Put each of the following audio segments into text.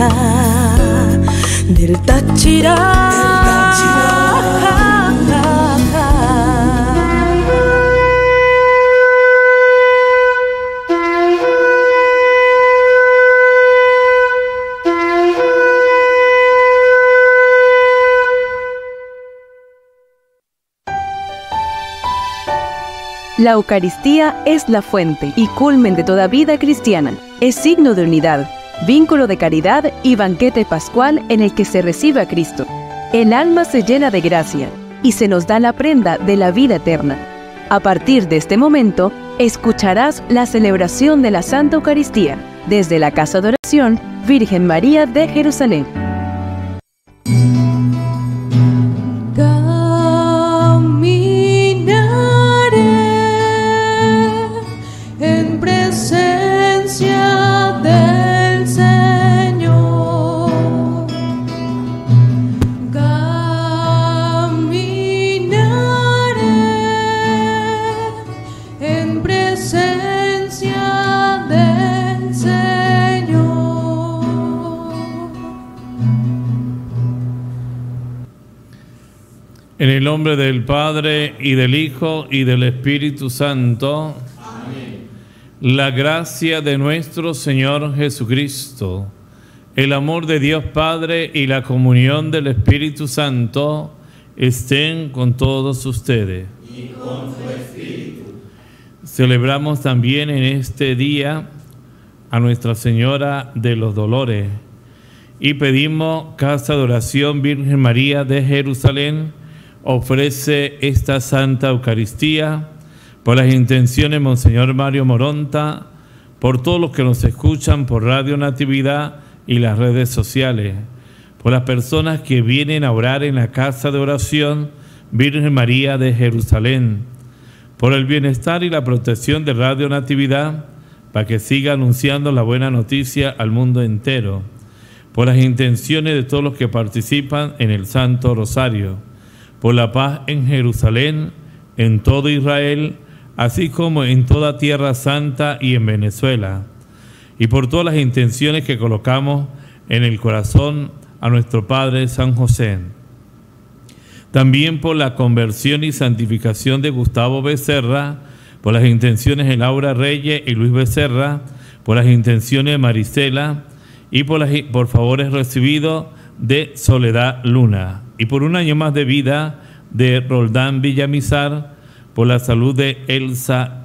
cerca del Táchira. La Eucaristía es la fuente y culmen de toda vida cristiana. Es signo de unidad, vínculo de caridad y banquete pascual en el que se recibe a Cristo. El alma se llena de gracia y se nos da la prenda de la vida eterna. A partir de este momento, escucharás la celebración de la Santa Eucaristía desde la Casa de Oración Virgen María de Jerusalén. En el nombre del Padre, y del Hijo, y del Espíritu Santo. Amén. La gracia de nuestro Señor Jesucristo, el amor de Dios Padre y la comunión del Espíritu Santo estén con todos ustedes. Y con su Espíritu. Celebramos también en este día a Nuestra Señora de los Dolores y pedimos, Casa de Oración Virgen María de Jerusalén, ofrece esta Santa Eucaristía por las intenciones de Monseñor Mario Moronta, por todos los que nos escuchan por Radio Natividad y las redes sociales, por las personas que vienen a orar en la Casa de Oración Virgen María de Jerusalén, por el bienestar y la protección de Radio Natividad, para que siga anunciando la buena noticia al mundo entero, por las intenciones de todos los que participan en el Santo Rosario, por la paz en Jerusalén, en todo Israel, así como en toda Tierra Santa y en Venezuela, y por todas las intenciones que colocamos en el corazón a nuestro Padre San José. También por la conversión y santificación de Gustavo Becerra, por las intenciones de Laura Reyes y Luis Becerra, por las intenciones de Marisela y por favores recibidos de Soledad Luna, y por un año más de vida de Roldán Villamizar, por la salud de Elsa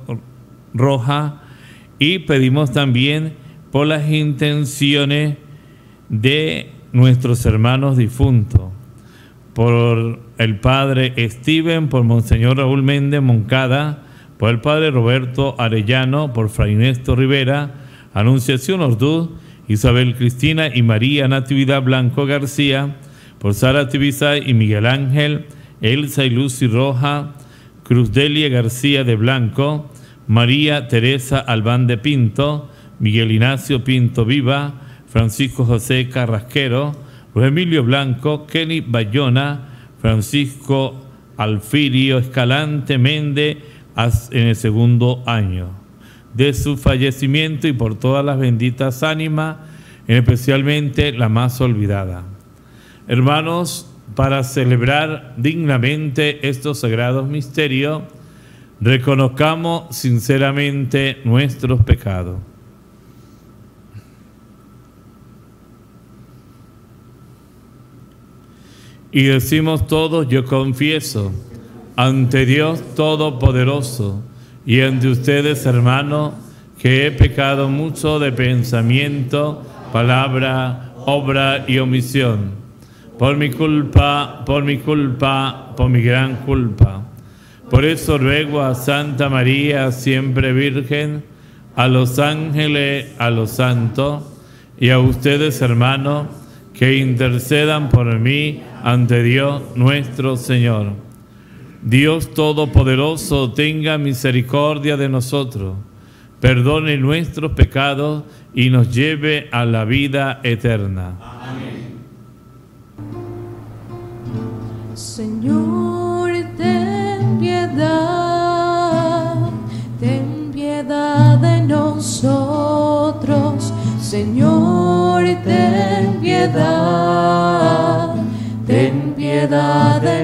Roja, y pedimos también por las intenciones de nuestros hermanos difuntos, por el Padre Steven, por Monseñor Raúl Méndez Moncada, por el Padre Roberto Arellano, por Fray Néstor Rivera, Anunciación Orduz, Isabel Cristina y María Natividad Blanco García, por Sara Tibisay y Miguel Ángel, Elsa y Lucy Roja, Cruz Delia García de Blanco, María Teresa Albán de Pinto, Miguel Ignacio Pinto Viva, Francisco José Carrasquero, Luis Emilio Blanco, Kenny Bayona, Francisco Alfirio Escalante Méndez en el 2º año de su fallecimiento, y por todas las benditas ánimas, especialmente la más olvidada. Hermanos, para celebrar dignamente estos sagrados misterios, reconozcamos sinceramente nuestros pecados. Y decimos todos: yo confieso ante Dios Todopoderoso y ante ustedes, hermanos, que he pecado mucho de pensamiento, palabra, obra y omisión, por mi culpa, por mi gran culpa. Por eso ruego a Santa María, siempre Virgen, a los ángeles, a los santos, y a ustedes, hermanos, que intercedan por mí ante Dios nuestro Señor. Dios Todopoderoso, tenga misericordia de nosotros, perdone nuestros pecados y nos lleve a la vida eterna. Amén. Señor, ten piedad de nosotros. Señor, ten piedad de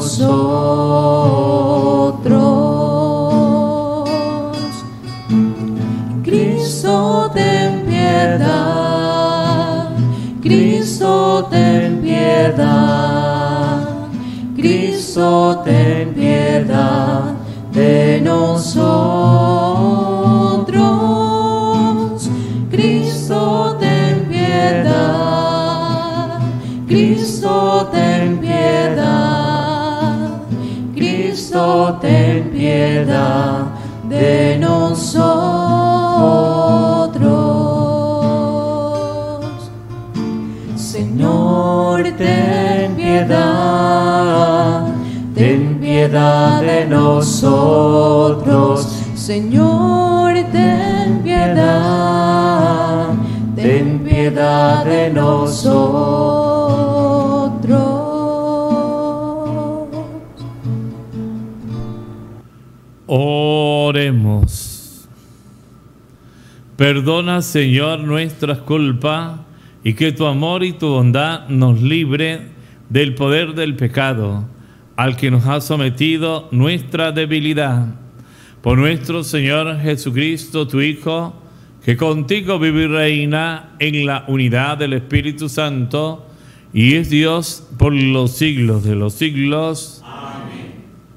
nosotros. Cristo, ten piedad, Cristo, ten piedad, Cristo, ten piedad de nosotros. Cristo, ten piedad, Cristo, ten piedad, Cristo, ten piedad de nosotros. Señor, ten piedad de nosotros. Señor, ten piedad de nosotros. Oremos. Perdona, Señor, nuestras culpas, y que tu amor y tu bondad nos libre del poder del pecado, al que nos ha sometido nuestra debilidad. Por nuestro Señor Jesucristo, tu Hijo, que contigo vive y reina en la unidad del Espíritu Santo, y es Dios por los siglos de los siglos. Amén.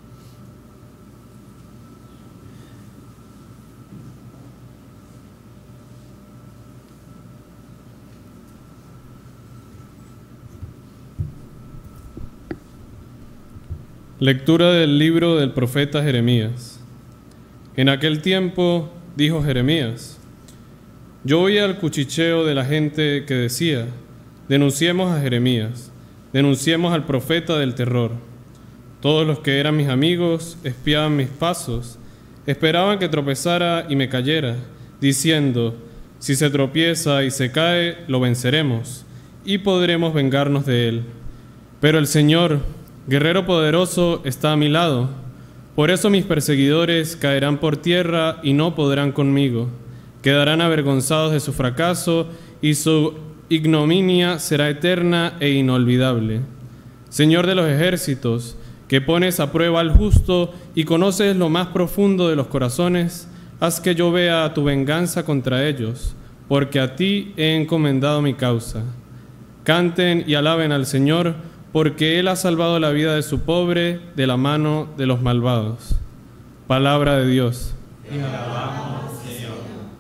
Lectura del libro del profeta Jeremías. En aquel tiempo dijo Jeremías: yo oía el cuchicheo de la gente que decía: denunciemos a Jeremías, denunciemos al profeta del terror. Todos los que eran mis amigos espiaban mis pasos, esperaban que tropezara y me cayera, diciendo: si se tropieza y se cae, lo venceremos, y podremos vengarnos de él. Pero el Señor, guerrero poderoso, está a mi lado. Por eso mis perseguidores caerán por tierra y no podrán conmigo. Quedarán avergonzados de su fracaso y su ignominia será eterna e inolvidable. Señor de los ejércitos, que pones a prueba al justo y conoces lo más profundo de los corazones, haz que yo vea tu venganza contra ellos, porque a ti he encomendado mi causa. Canten y alaben al Señor, porque Él ha salvado la vida de su pobre de la mano de los malvados. Palabra de Dios. Te alabamos, Señor.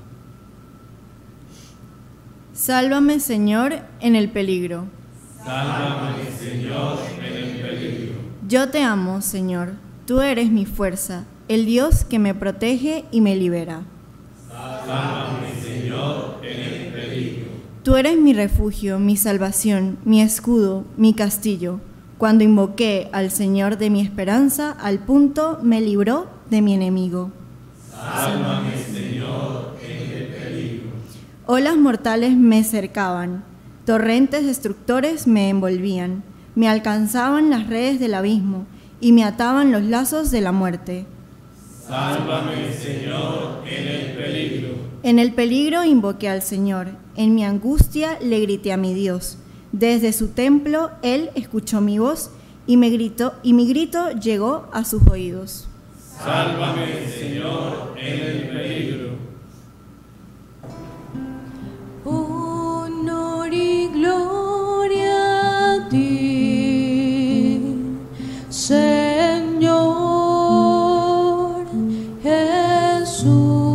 Sálvame, Señor, en el peligro. Sálvame, Señor, en el peligro. Yo te amo, Señor. Tú eres mi fuerza, el Dios que me protege y me libera. Sálvame, Señor, en el peligro. Tú eres mi refugio, mi salvación, mi escudo, mi castillo. Cuando invoqué al Señor de mi esperanza, al punto me libró de mi enemigo. Sálvame, Señor, en el peligro. Olas mortales me cercaban, torrentes destructores me envolvían, me alcanzaban las redes del abismo y me ataban los lazos de la muerte. Sálvame, Señor, en el peligro. En el peligro invoqué al Señor, en mi angustia le grité a mi Dios. Desde su templo Él escuchó mi voz y mi grito llegó a sus oídos. Sálvame, Señor, en el peligro. Honor y gloria a ti, Señor Jesús.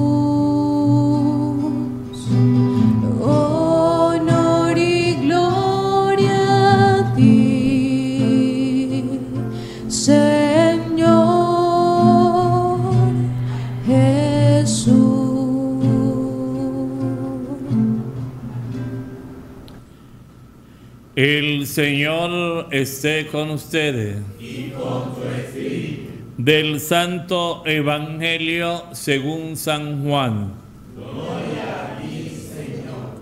Honor y gloria a ti, Señor Jesús. El Señor esté con ustedes. Y con tu espíritu. Del Santo Evangelio según San Juan. Gloria a ti, Señor.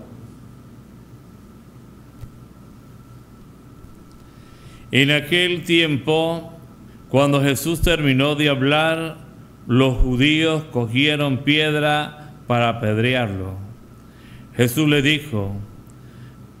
En aquel tiempo, cuando Jesús terminó de hablar, los judíos cogieron piedra para apedrearlo. Jesús le dijo: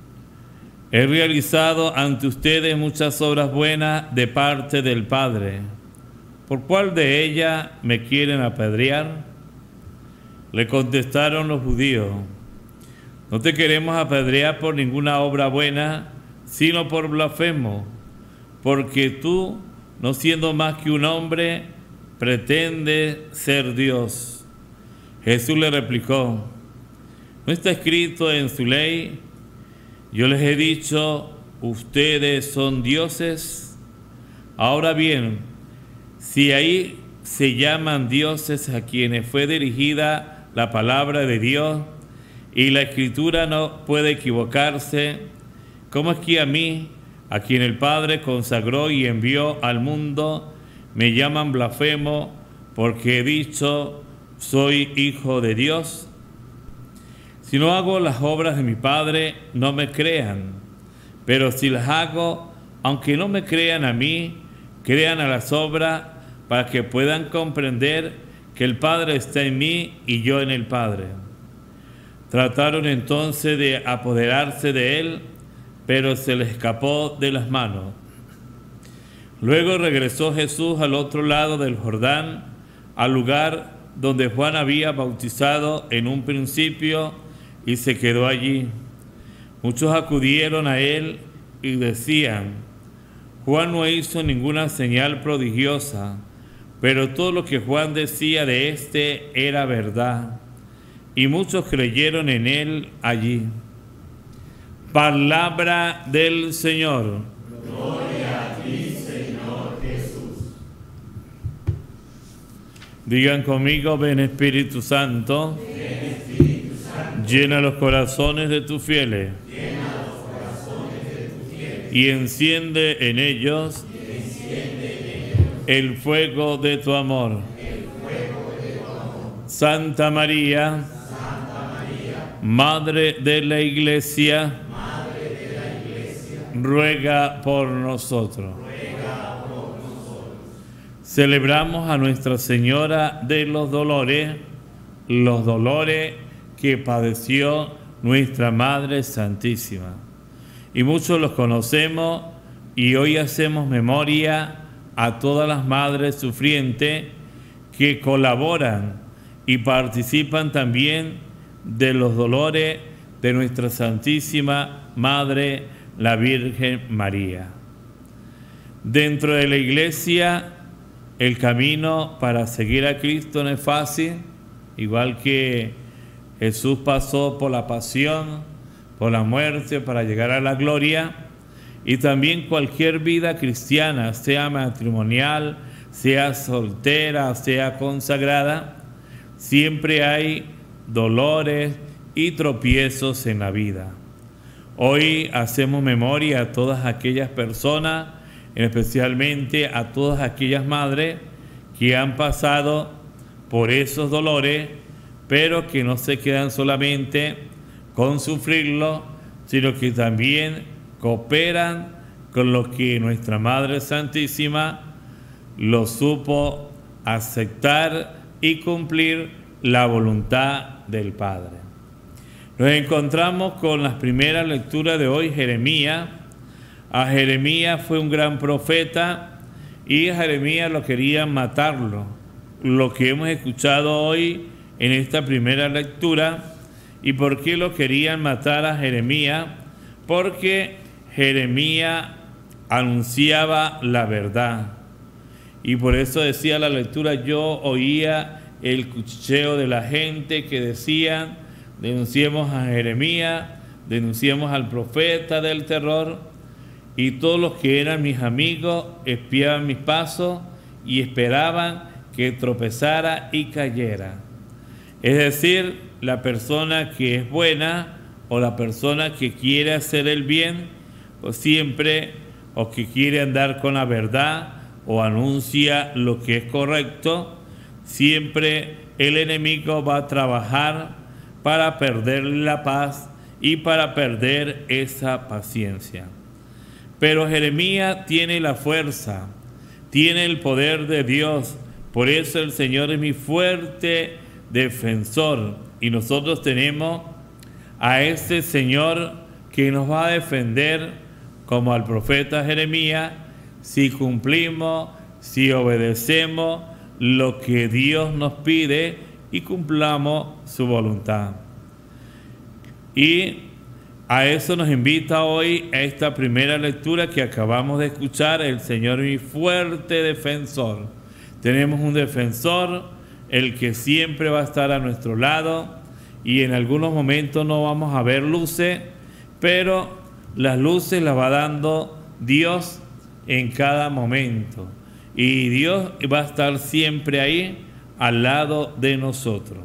He realizado ante ustedes muchas obras buenas de parte del Padre. ¿Por cuál de ellas me quieren apedrear? Le contestaron los judíos: no te queremos apedrear por ninguna obra buena, sino por blasfemo, porque tú, no siendo más que un hombre, pretendes ser Dios. Jesús le replicó: ¿no está escrito en su ley? Yo les he dicho, ustedes son dioses. Ahora bien, si ahí se llaman dioses a quienes fue dirigida la palabra de Dios, y la Escritura no puede equivocarse, ¿cómo es que a mí, a quien el Padre consagró y envió al mundo, me llaman blasfemo porque he dicho, soy hijo de Dios? Si no hago las obras de mi Padre, no me crean, pero si las hago, aunque no me crean a mí, crean a las obras para que puedan comprender que el Padre está en mí y yo en el Padre. Trataron entonces de apoderarse de él, pero se les escapó de las manos. Luego regresó Jesús al otro lado del Jordán, al lugar donde Juan había bautizado en un principio, y se quedó allí. Muchos acudieron a él y decían: Juan no hizo ninguna señal prodigiosa, pero todo lo que Juan decía de éste era verdad. Y muchos creyeron en él allí. Palabra del Señor. Gloria a ti, Señor Jesús. Digan conmigo: ven Espíritu Santo. Ven Espíritu Santo. Llena los corazones de tus fieles. Llena los corazones de tus fieles. Y enciende en ellos el fuego de tu amor. Santa María, Madre de la Iglesia, ruega por nosotros. Celebramos a Nuestra Señora de los dolores que padeció nuestra Madre Santísima. Y muchos los conocemos y hoy hacemos memoria a todas las madres sufrientes que colaboran y participan también de los dolores de nuestra Santísima Madre, la Virgen María. Dentro de la Iglesia, el camino para seguir a Cristo no es fácil, igual que Jesús pasó por la pasión, por la muerte, para llegar a la gloria, y también cualquier vida cristiana, sea matrimonial, sea soltera, sea consagrada, siempre hay dolores y tropiezos en la vida. Hoy hacemos memoria a todas aquellas personas, especialmente a todas aquellas madres que han pasado por esos dolores, pero que no se quedan solamente con sufrirlo, sino que también cooperan con lo que nuestra Madre Santísima lo supo aceptar y cumplir la voluntad del Padre. Nos encontramos con las primeras lecturas de hoy, Jeremías. A Jeremías fue un gran profeta y a Jeremías lo querían matarlo. Lo que hemos escuchado hoy en esta primera lectura. ¿Y por qué lo querían matar a Jeremías? Porque Jeremías anunciaba la verdad. Y por eso decía la lectura, yo oía el cuchicheo de la gente que decían, denunciemos a Jeremías, denunciemos al profeta del terror, y todos los que eran mis amigos espiaban mis pasos y esperaban que tropezara y cayera. Es decir, la persona que es buena o la persona que quiere hacer el bien, o siempre, o que quiere andar con la verdad, o anuncia lo que es correcto, siempre el enemigo va a trabajar para perder la paz y para perder esa paciencia. Pero Jeremías tiene la fuerza, tiene el poder de Dios, por eso el Señor es mi fuerte defensor, y nosotros tenemos a ese Señor que nos va a defender como al profeta Jeremías si cumplimos, si obedecemos lo que Dios nos pide y cumplamos su voluntad. Y a eso nos invita hoy a esta primera lectura que acabamos de escuchar. El Señor es mi fuerte defensor. Tenemos un defensor, el que siempre va a estar a nuestro lado, y en algunos momentos no vamos a ver luces, pero las luces las va dando Dios en cada momento. Y Dios va a estar siempre ahí al lado de nosotros.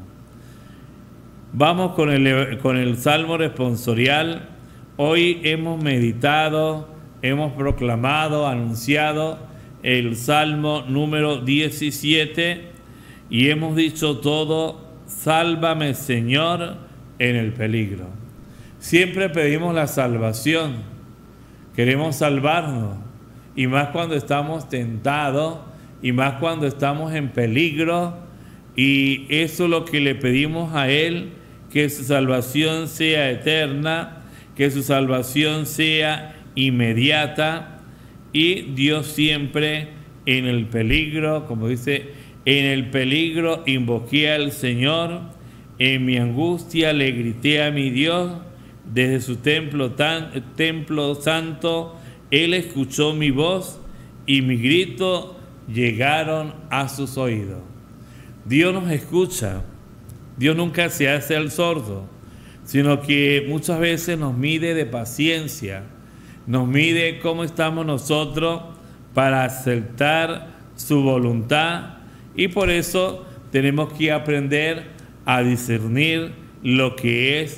Vamos con el Salmo responsorial. Hoy hemos meditado, hemos proclamado, anunciado el Salmo número 17 y hemos dicho todo: sálvame, Señor, en el peligro. Siempre pedimos la salvación, queremos salvarnos, y más cuando estamos tentados, y más cuando estamos en peligro, y eso es lo que le pedimos a Él, que su salvación sea eterna, que su salvación sea inmediata, y Dios siempre en el peligro, como dice, en el peligro invoqué al Señor, en mi angustia le grité a mi Dios, desde su templo santo, Él escuchó mi voz y mi grito llegaron a sus oídos. Dios nos escucha. Dios nunca se hace el sordo, sino que muchas veces nos mide de paciencia, nos mide cómo estamos nosotros para aceptar su voluntad, y por eso tenemos que aprender a discernir lo que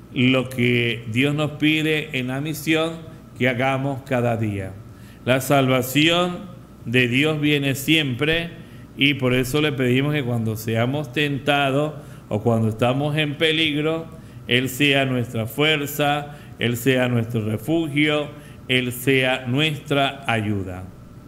Dios nos pide en la misión que hagamos cada día. La salvación de Dios viene siempre, y por eso le pedimos que cuando seamos tentados o cuando estamos en peligro, Él sea nuestra fuerza, Él sea nuestro refugio, Él sea nuestra ayuda.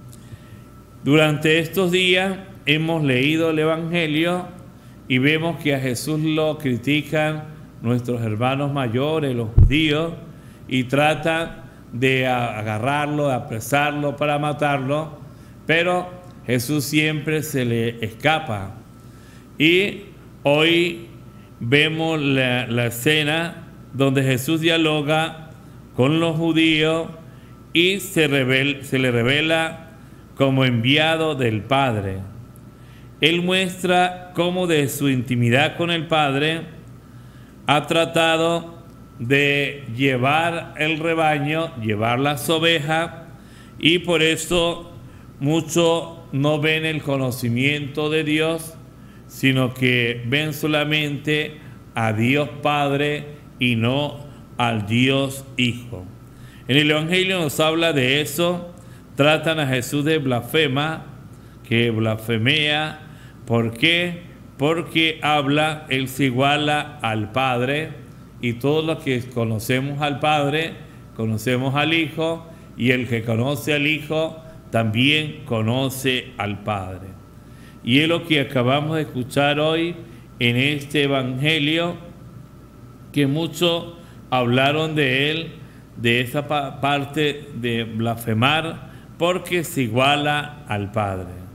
Durante estos días hemos leído el Evangelio y vemos que a Jesús lo critican nuestros hermanos mayores, los judíos, y tratan de agarrarlo, de apresarlo para matarlo, pero Jesús siempre se le escapa. Y hoy vemos la escena donde Jesús dialoga con los judíos y se le revela como enviado del Padre. Él muestra cómo de su intimidad con el Padre ha tratado de llevar el rebaño, llevar las ovejas, y por eso muchos no ven el conocimiento de Dios, sino que ven solamente a Dios Padre y no al Dios Hijo. En el Evangelio nos habla de eso. Tratan a Jesús de blasfema, que blasfemea. ¿Por qué? Porque habla, Él se iguala al Padre, y todos los que conocemos al Padre, conocemos al Hijo, y el que conoce al Hijo también conoce al Padre. Y es lo que acabamos de escuchar hoy en este Evangelio, que muchos hablaron de Él, de esa parte de blasfemar, porque se iguala al Padre.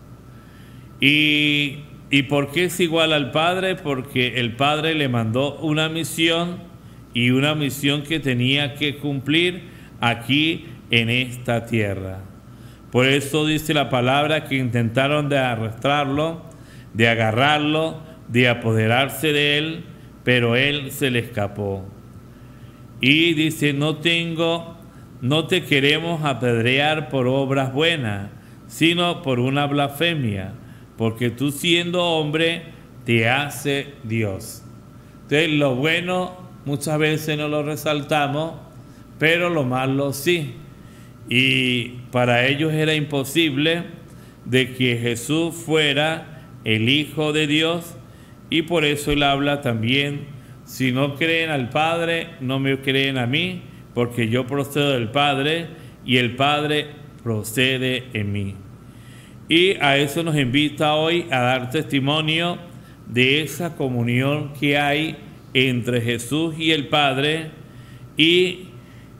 ¿Y por qué es igual al Padre? Porque el Padre le mandó una misión, y una misión que tenía que cumplir aquí en esta tierra. Por eso dice la palabra que intentaron de arrastrarlo, de agarrarlo, de apoderarse de él, pero él se le escapó. Y dice: no te queremos apedrear por obras buenas, sino por una blasfemia, porque tú siendo hombre te hace Dios. Entonces lo bueno muchas veces no lo resaltamos, pero lo malo sí. Y para ellos era imposible de que Jesús fuera el Hijo de Dios, y por eso Él habla también: si no creen al Padre, no me creen a mí, porque yo procedo del Padre y el Padre procede en mí. Y a eso nos invita hoy a dar testimonio de esa comunión que hay entre Jesús y el Padre, y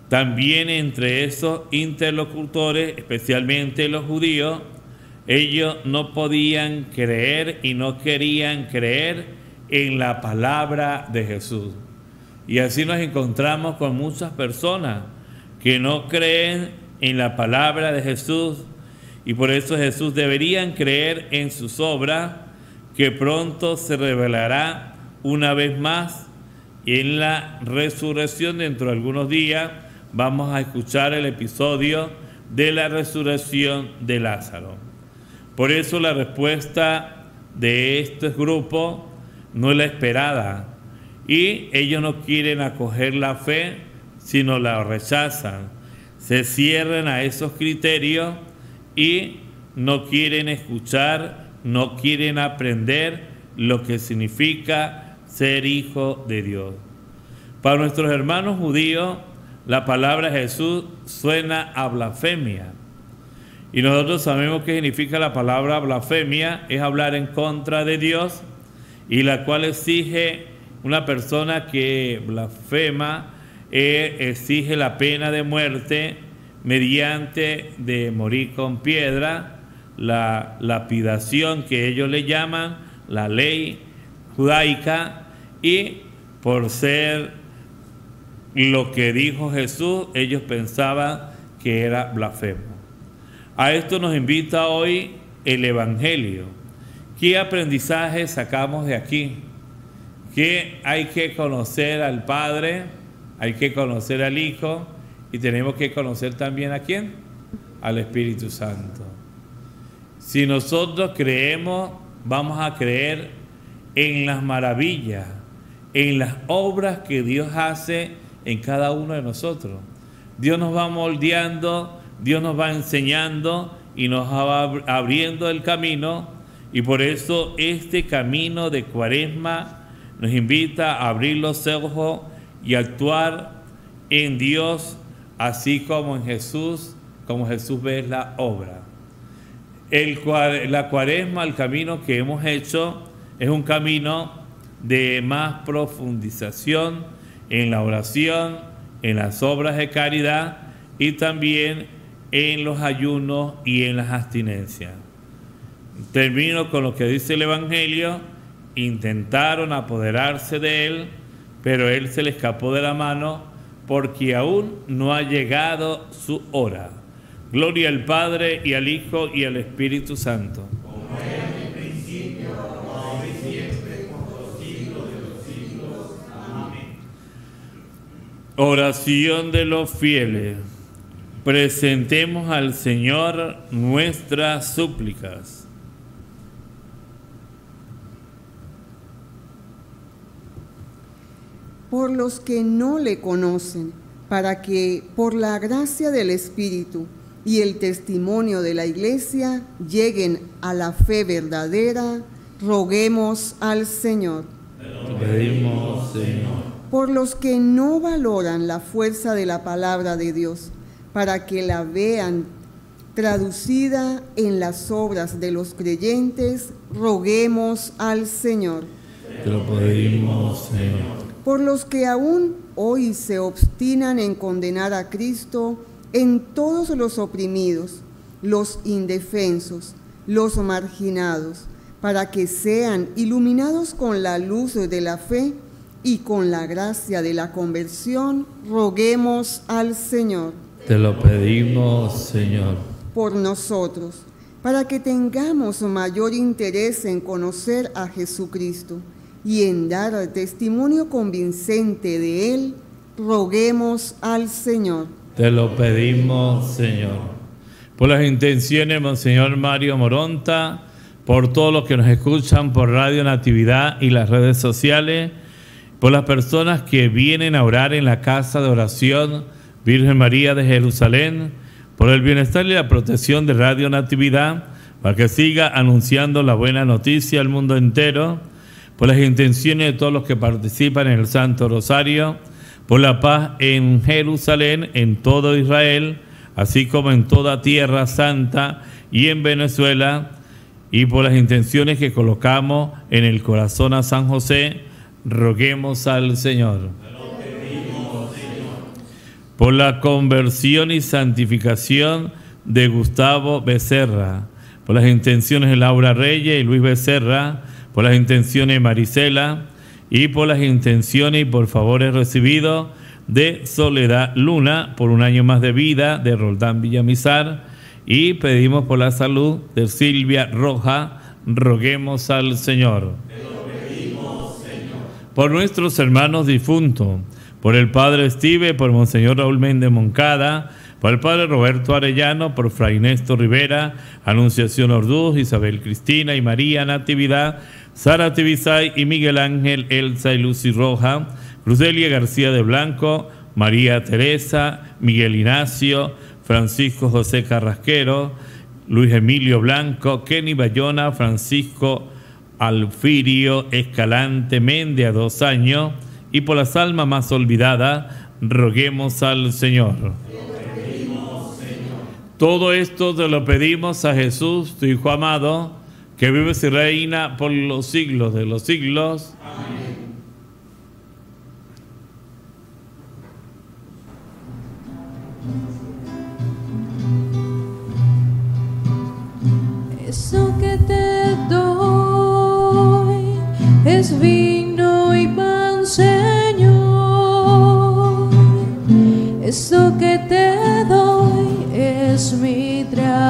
También entre esos interlocutores, especialmente los judíos, ellos no podían creer y no querían creer en la palabra de Jesús. Y así nos encontramos con muchas personas que no creen en la palabra de Jesús, y por eso Jesús deberían creer en sus obras, que pronto se revelará una vez más. Y en la resurrección, dentro de algunos días, vamos a escuchar el episodio de la resurrección de Lázaro. Por eso la respuesta de este grupo no es la esperada, y ellos no quieren acoger la fe, sino la rechazan. Se cierran a esos criterios y no quieren escuchar, no quieren aprender lo que significa ser hijo de Dios. Para nuestros hermanos judíos, la palabra Jesús suena a blasfemia. Y nosotros sabemos qué significa la palabra blasfemia: es hablar en contra de Dios, y la cual exige una persona que blasfema, exige la pena de muerte mediante de morir con piedra, la lapidación que ellos le llaman, la ley judaica, y por ser lo que dijo Jesús, ellos pensaban que era blasfemo. A esto nos invita hoy el Evangelio. ¿Qué aprendizaje sacamos de aquí? Que hay que conocer al Padre, hay que conocer al Hijo, y tenemos que conocer también ¿a quién? Al Espíritu Santo. Si nosotros creemos, vamos a creer en las maravillas, en las obras que Dios hace en cada uno de nosotros. Dios nos va moldeando, Dios nos va enseñando y nos va abriendo el camino, y por eso este camino de Cuaresma nos invita a abrir los ojos y actuar en Dios, así como en Jesús, como Jesús ve la obra. La Cuaresma, el camino que hemos hecho, es un camino de más profundización en la oración, en las obras de caridad, y también en los ayunos y en las abstinencias. Termino con lo que dice el Evangelio: intentaron apoderarse de él, pero él se le escapó de la mano, porque aún no ha llegado su hora. Gloria al Padre, y al Hijo, y al Espíritu Santo. Como era en el principio, ahora y siempre, por los siglos de los siglos. Amén. Oración de los fieles. Presentemos al Señor nuestras súplicas. Por los que no le conocen, para que, por la gracia del Espíritu y el testimonio de la Iglesia, lleguen a la fe verdadera, roguemos al Señor. Te lo pedimos, Señor. Por los que no valoran la fuerza de la palabra de Dios, para que la vean traducida en las obras de los creyentes, roguemos al Señor. Te lo pedimos, Señor. Por los que aún hoy se obstinan en condenar a Cristo, en todos los oprimidos, los indefensos, los marginados, para que sean iluminados con la luz de la fe y con la gracia de la conversión, roguemos al Señor. Te lo pedimos, Señor. Por nosotros, para que tengamos mayor interés en conocer a Jesucristo y en dar testimonio convincente de Él, roguemos al Señor. Te lo pedimos, Señor. Por las intenciones, Monseñor Mario Moronta, por todos los que nos escuchan por Radio Natividad y las redes sociales, por las personas que vienen a orar en la casa de oración Virgen María de Jerusalén, por el bienestar y la protección de Radio Natividad, para que siga anunciando la buena noticia al mundo entero, por las intenciones de todos los que participan en el Santo Rosario, por la paz en Jerusalén, en todo Israel, así como en toda Tierra Santa y en Venezuela, y por las intenciones que colocamos en el corazón a San José, roguemos al Señor. por la conversión y santificación de Gustavo Becerra, por las intenciones de Laura Reyes y Luis Becerra, por las intenciones de Marisela y por las intenciones y por favores recibidos de Soledad Luna, por un año más de vida de Roldán Villamizar, y pedimos por la salud de Silvia Roja. Roguemos al Señor. Te lo pedimos, Señor. Por nuestros hermanos difuntos, por el Padre Estive, por Monseñor Raúl Méndez Moncada, por el Padre Roberto Arellano, por Fray Néstor Rivera, Anunciación Orduz, Isabel Cristina y María Natividad, Sara Tibisay y Miguel Ángel, Elsa y Lucy Roja, Crucelia García de Blanco, María Teresa, Miguel Ignacio, Francisco José Carrasquero, Luis Emilio Blanco, Kenny Bayona, Francisco Alfirio Escalante Méndez, a 2 años, y por las almas más olvidadas, roguemos al Señor. Todo esto te lo pedimos a Jesús, tu Hijo amado, que vives y reina por los siglos de los siglos. Amén. Eso que te doy es vino y pan, Señor. Eso que te doy es mi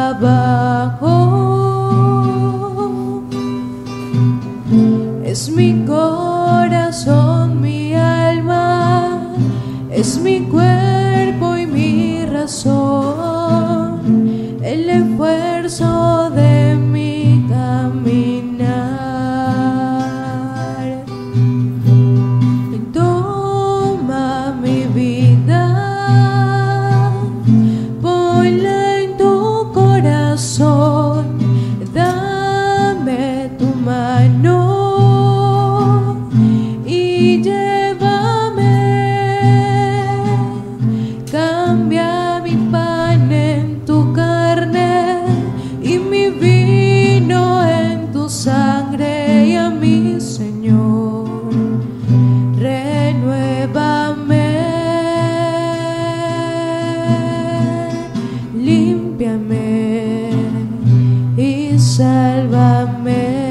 trabajo, es mi corazón, mi alma, es mi cuerpo y mi razón, el esfuerzo de mi caminar. Toma mi vida, ponla en tu corazón, dame tu mano y llévame, cambia mi pan en tu carne y mi vino en tu sangre, y a mi Señor renuévame, límpiame y sálvame,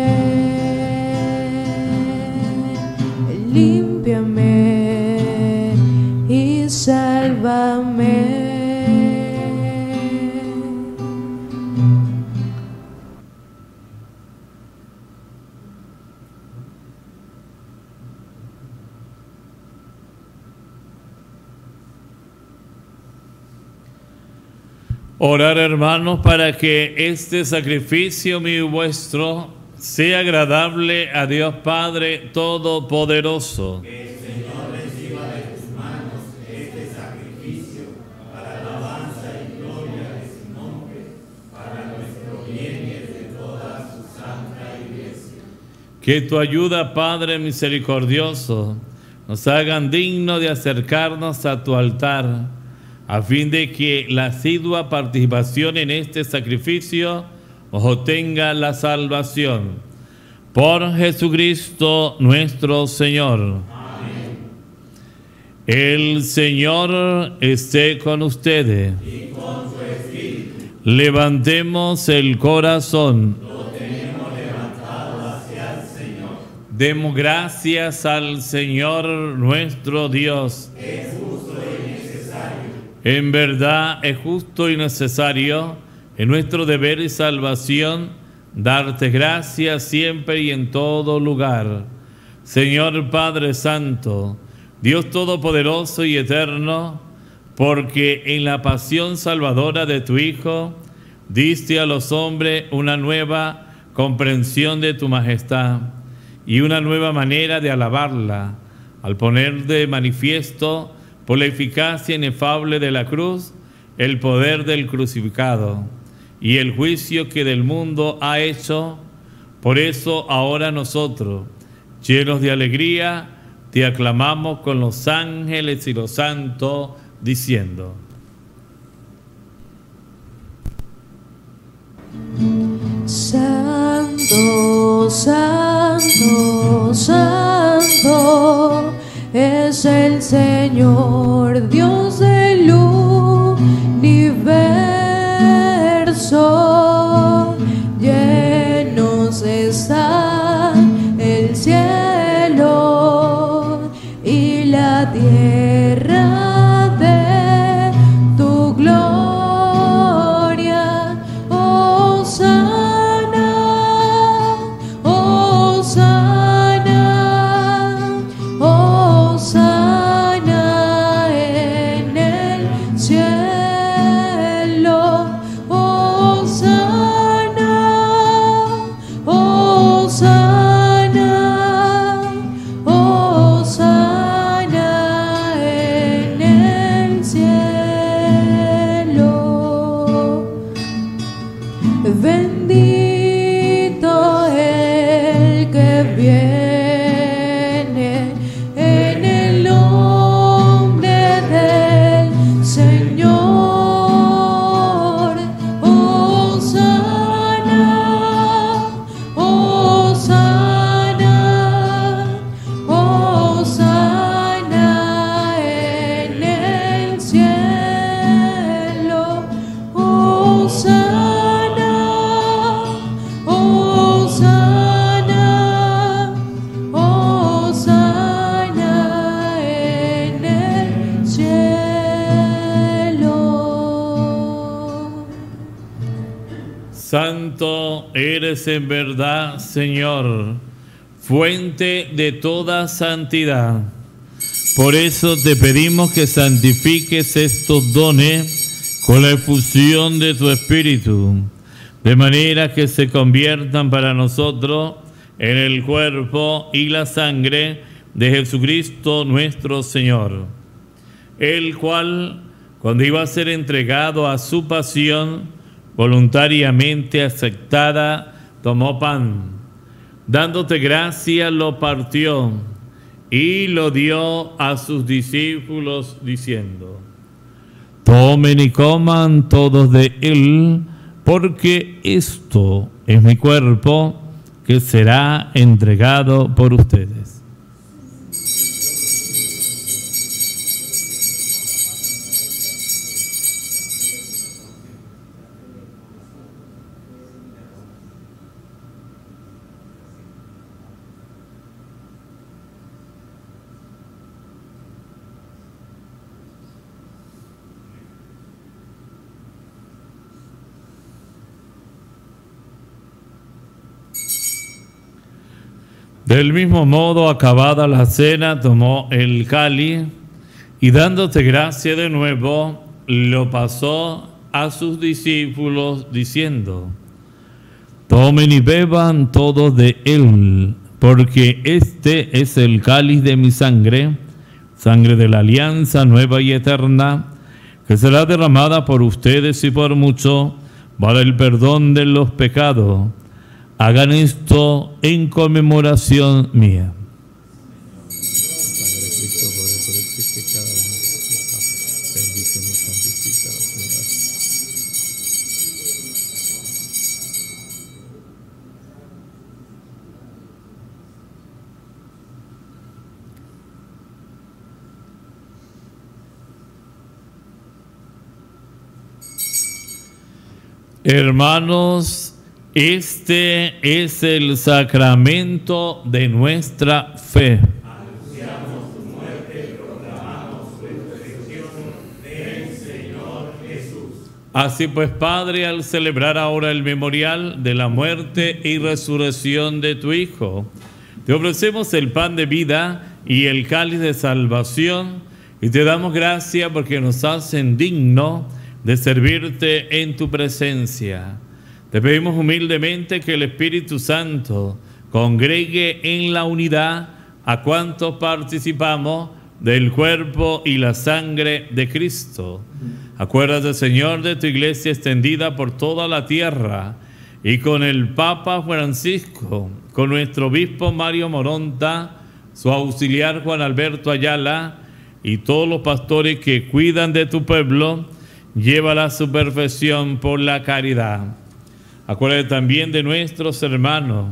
límpiame y sálvame. Orar, hermanos, para que este sacrificio mío y vuestro sea agradable a Dios Padre Todopoderoso. Que el Señor reciba de tus manos este sacrificio para alabanza y gloria de su nombre, para nuestro bien y el de toda su santa iglesia. Que tu ayuda, Padre misericordioso, nos hagan dignos de acercarnos a tu altar, a fin de que la asidua participación en este sacrificio os obtenga la salvación. Por Jesucristo nuestro Señor. Amén. El Señor esté con ustedes. Y con su espíritu. Levantemos el corazón. Lo tenemos levantado hacia el Señor. Demos gracias al Señor nuestro Dios. Es justo y necesario. En verdad es justo y necesario, en nuestro deber y salvación, darte gracias siempre y en todo lugar. Señor Padre Santo, Dios Todopoderoso y Eterno, porque en la pasión salvadora de tu Hijo, diste a los hombres una nueva comprensión de tu majestad y una nueva manera de alabarla, al poner de manifiesto, por la eficacia inefable de la cruz, el poder del crucificado y el juicio que del mundo ha hecho. Por eso ahora nosotros, llenos de alegría, te aclamamos con los ángeles y los santos, diciendo: Santo, santo, santo es el Señor, Dios de cielo. Santo eres en verdad, Señor, fuente de toda santidad. Por eso te pedimos que santifiques estos dones con la efusión de tu Espíritu, de manera que se conviertan para nosotros en el cuerpo y la sangre de Jesucristo nuestro Señor, el cual, cuando iba a ser entregado a su pasión, voluntariamente aceptada, tomó pan, dándote gracia, lo partió y lo dio a sus discípulos, diciendo: tomen y coman todos de él, porque esto es mi cuerpo, que será entregado por ustedes. Del mismo modo, acabada la cena, tomó el cáliz y, dándote gracia de nuevo, lo pasó a sus discípulos, diciendo: tomen y beban todos de él, porque este es el cáliz de mi sangre, sangre de la alianza nueva y eterna, que será derramada por ustedes y por muchos para el perdón de los pecados. Hagan esto en conmemoración mía. Hermanos, este es el sacramento de nuestra fe. Anunciamos tu muerte y proclamamos tu resurrección. Ven, Señor Jesús. Así pues, Padre, al celebrar ahora el memorial de la muerte y resurrección de tu Hijo, te ofrecemos el pan de vida y el cáliz de salvación, y te damos gracias porque nos hacen dignos de servirte en tu presencia. Te pedimos humildemente que el Espíritu Santo congregue en la unidad a cuantos participamos del cuerpo y la sangre de Cristo. Acuérdate, Señor, de tu iglesia extendida por toda la tierra, y con el Papa Francisco, con nuestro obispo Mario Moronta, su auxiliar Juan Alberto Ayala, y todos los pastores que cuidan de tu pueblo, llévala a su perfección por la caridad. Acuérdate también de nuestros hermanos,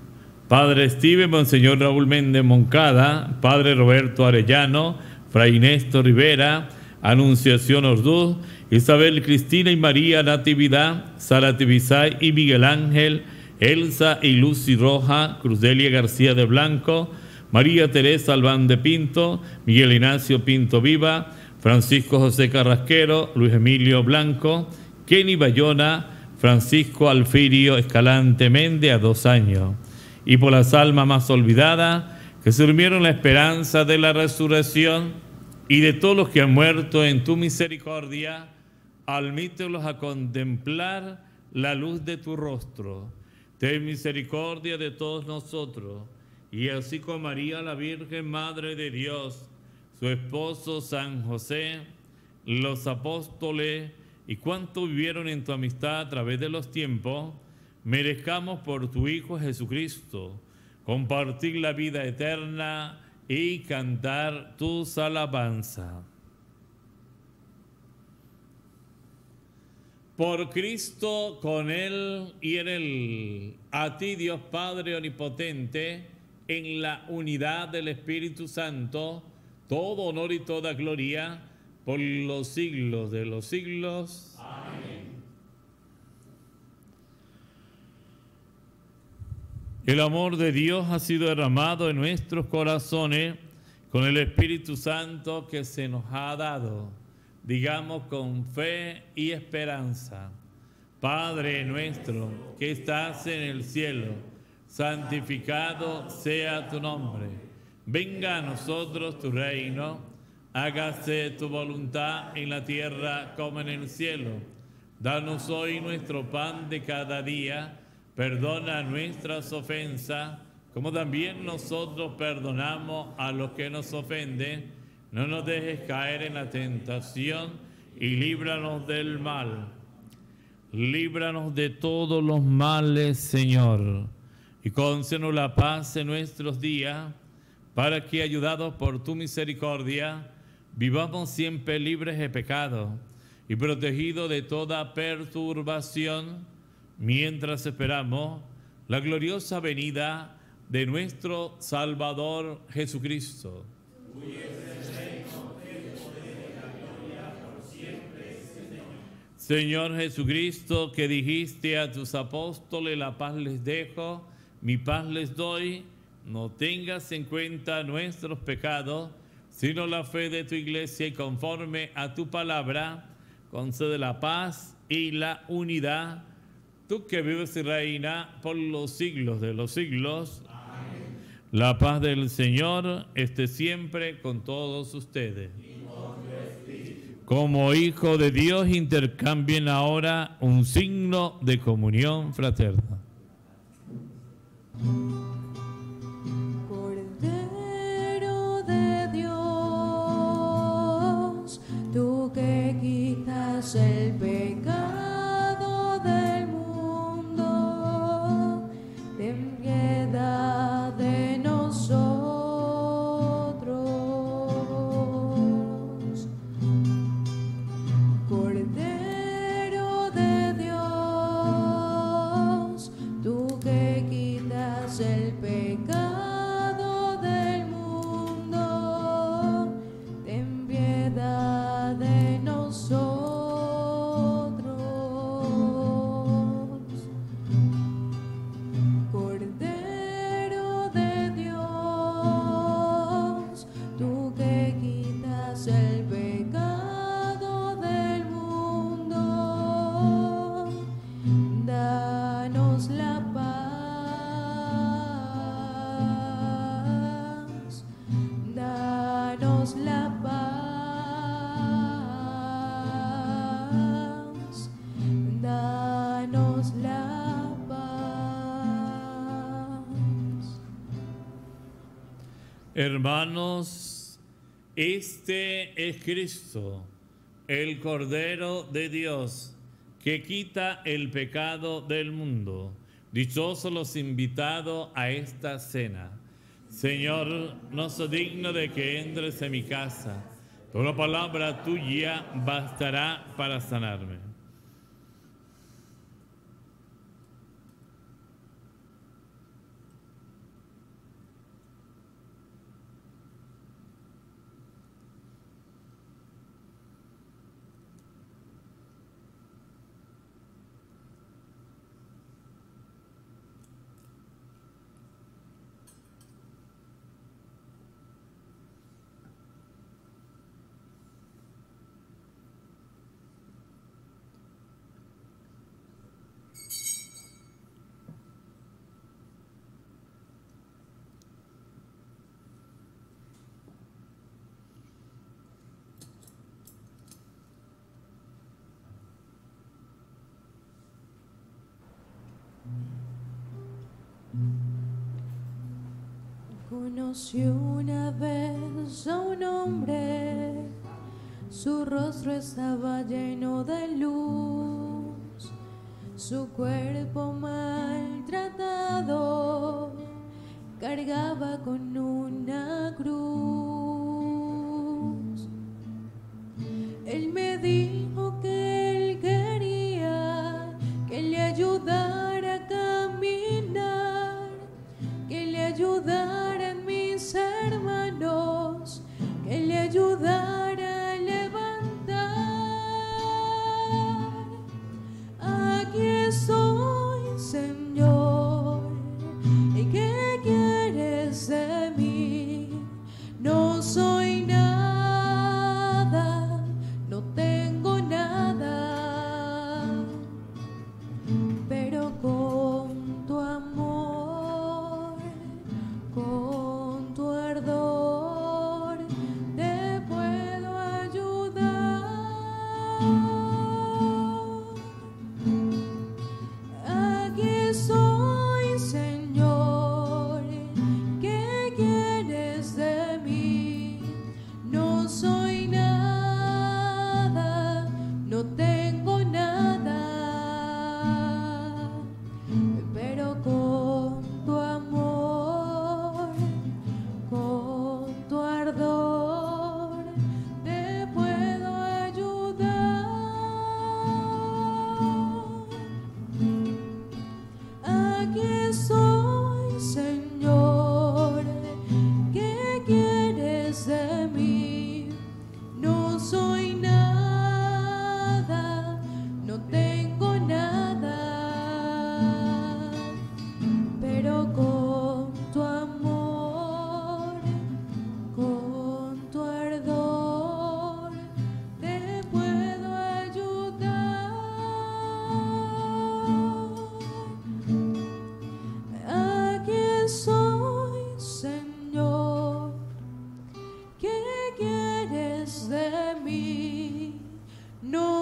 Padre Steven, Monseñor Raúl Méndez Moncada, Padre Roberto Arellano, Fray Néstor Rivera, Anunciación Orduz, Isabel Cristina y María Natividad, Sara Tibisay y Miguel Ángel, Elsa y Lucy Roja, Cruzdelia García de Blanco, María Teresa Albán de Pinto, Miguel Ignacio Pinto Viva, Francisco José Carrasquero, Luis Emilio Blanco, Kenny Bayona, Francisco Alfirio Escalante Méndez, a 2 años, y por las almas más olvidadas que se durmieron la esperanza de la resurrección, y de todos los que han muerto en tu misericordia, admítelos a contemplar la luz de tu rostro. Ten misericordia de todos nosotros, y así con María la Virgen Madre de Dios, su esposo San José, los apóstoles y cuantos vivieron en tu amistad a través de los tiempos, merezcamos por tu Hijo Jesucristo compartir la vida eterna y cantar tus alabanzas. Por Cristo, con Él y en Él, a ti Dios Padre Omnipotente, en la unidad del Espíritu Santo, todo honor y toda gloria, por los siglos de los siglos. Amén. El amor de Dios ha sido derramado en nuestros corazones con el Espíritu Santo que se nos ha dado. digamos con fe y esperanza: Padre nuestro que estás en el cielo, santificado sea tu nombre. Venga a nosotros tu reino, hágase tu voluntad en la tierra como en el cielo. Danos hoy nuestro pan de cada día, perdona nuestras ofensas, como también nosotros perdonamos a los que nos ofenden. No nos dejes caer en la tentación y líbranos del mal. Líbranos de todos los males, Señor, y concédenos la paz en nuestros días, para que, ayudados por tu misericordia, vivamos siempre libres de pecado y protegidos de toda perturbación, mientras esperamos la gloriosa venida de nuestro Salvador Jesucristo. Señor Jesucristo, que dijiste a tus apóstoles: la paz les dejo, mi paz les doy, no tengas en cuenta nuestros pecados, sino la fe de tu iglesia, y conforme a tu palabra, concede la paz y la unidad. Tú que vives y reinas por los siglos de los siglos. Amén. La paz del Señor esté siempre con todos ustedes. Como hijo de Dios, intercambien ahora un signo de comunión fraterna. Cordero de Dios, tú que quitas el pecado del mundo, ten piedad de nosotros. Cordero de Dios, tú que quitas el pecado del mundo, ten piedad de nosotros. Cordero de Dios, tú que quitas el pecado del mundo, danos la paz, danos la paz, danos la paz. Hermanos, este es Cristo, el Cordero de Dios, que quita el pecado del mundo. Dichosos los invitados a esta cena. Señor, no soy digno de que entres en mi casa, pero una palabra tuya bastará para sanarme. Conocí una vez a un hombre, su rostro estaba lleno de luz, su cuerpo maltratado cargaba con una cruz. Él me dijo que él quería que le ayudara a caminar, que le ayudaran mis hermanos, que le ayudara a levantar. Aquí estoy, Señor, ¿y qué quieres de mí? No soy nada, no te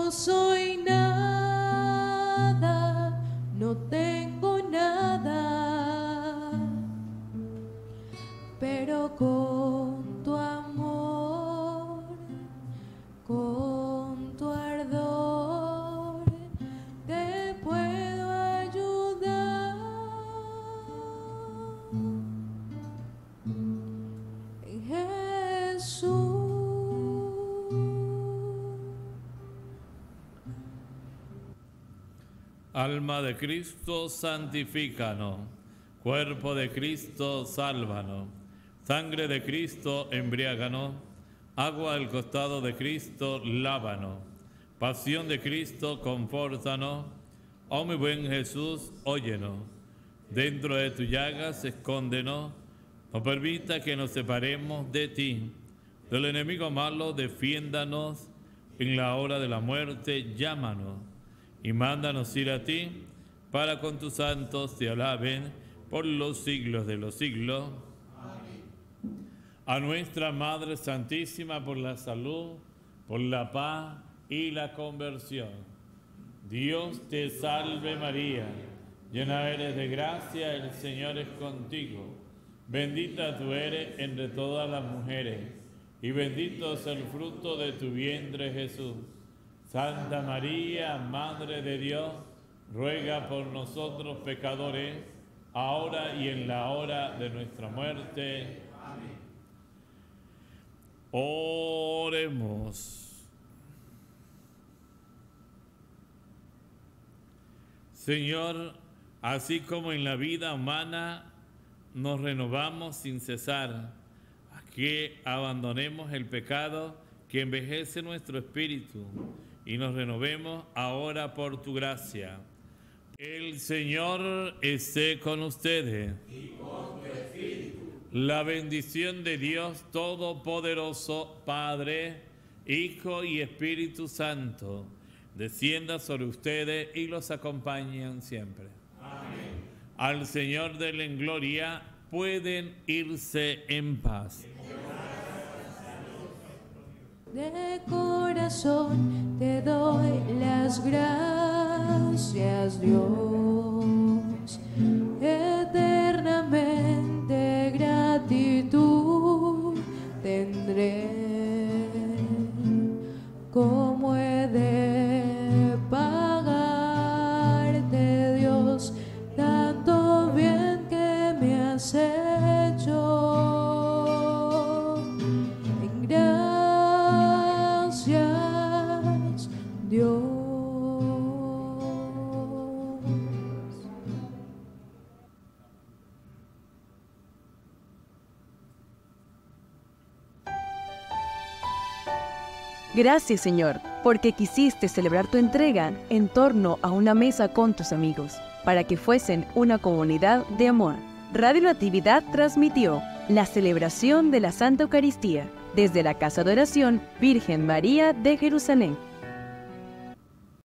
no soy nada, no tengo nada, pero con tu amor, con tu ardor, te puedo ayudar. Jesús. Alma de Cristo, santifícanos. Cuerpo de Cristo, sálvanos. Sangre de Cristo, embriáganos. Agua del costado de Cristo, lávanos. Pasión de Cristo, confórtanos. Oh mi buen Jesús, óyenos. Dentro de tu llagas, escóndenos. No permita que nos separemos de ti. Del enemigo malo, defiéndanos. En la hora de la muerte, llámanos. Y mándanos ir a ti, para con tus santos te alaben por los siglos de los siglos. Amén. A nuestra Madre Santísima, por la salud, por la paz y la conversión. Dios te salve María, llena eres de gracia, el Señor es contigo. Bendita tú eres entre todas las mujeres, y bendito es el fruto de tu vientre Jesús. Santa María, Madre de Dios, ruega por nosotros pecadores, ahora y en la hora de nuestra muerte. Amén. Oremos. Señor, así como en la vida humana nos renovamos sin cesar, a que abandonemos el pecado que envejece nuestro espíritu y nos renovemos ahora por tu gracia. El Señor esté con ustedes. Y con tu espíritu. La bendición de Dios Todopoderoso, Padre, Hijo y Espíritu Santo, descienda sobre ustedes y los acompañen siempre. Amén. Al Señor denle en gloria, pueden irse en paz. De corazón te doy las gracias, Dios. Eternamente gratitud tendré. ¿Cómo he de pagarte, Dios, tanto bien que me has hecho? Gracias, Dios. Gracias, Señor, porque quisiste celebrar tu entrega en torno a una mesa con tus amigos, para que fuesen una comunidad de amor. Radio Natividad transmitió la celebración de la Santa Eucaristía desde la Casa de Oración Virgen María de Jerusalén.